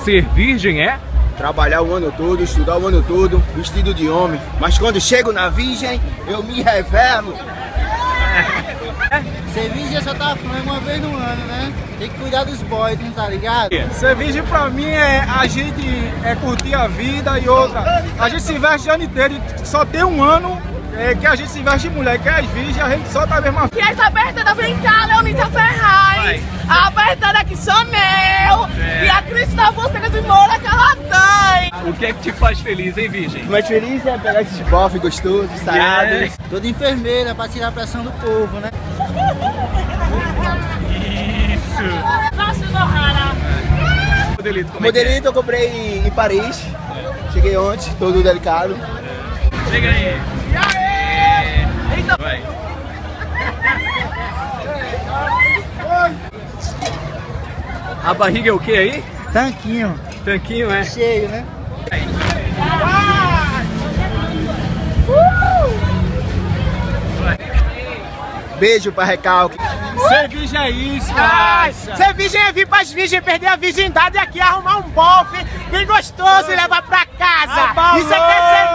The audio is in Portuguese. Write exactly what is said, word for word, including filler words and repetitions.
Ser virgem é? Trabalhar o ano todo, estudar o ano todo, vestido de homem. Mas quando chego na virgem, eu me revelo. Ser virgem só tá falando uma vez no ano, né? Tem que cuidar dos boys, não tá ligado? Ser virgem pra mim é a gente é curtir a vida e outra. A gente se veste o ano inteiro e só tem um ano é, que a gente se veste de mulher, que é as virgens, a gente só tá a mesma. Que essa abertura vem cá, Leonita Ferraz. A abertura aqui sou meu. É. E a Cristina Fonseca de Moura que ela tem. O que é que te faz feliz, hein, virgem? Mais feliz é pegar esses bofs gostosos, sarados. Yes. Toda enfermeira pra tirar a pressão do povo, né? Isso. Nossa, Nohara. Modelito, como Modelito é que é? eu comprei em Paris. Cheguei ontem, todo delicado. Chega aí. É. Eita. Vai. A barriga é o que aí? Tanquinho. Tanquinho, é? Cheio, né? Beijo pra Recalque. Ser virgem é isso, cara. Ser virgem é vir pras virgens, perder a virgindade e aqui arrumar um bofe bem gostoso e levar pra casa. Isso é que é ser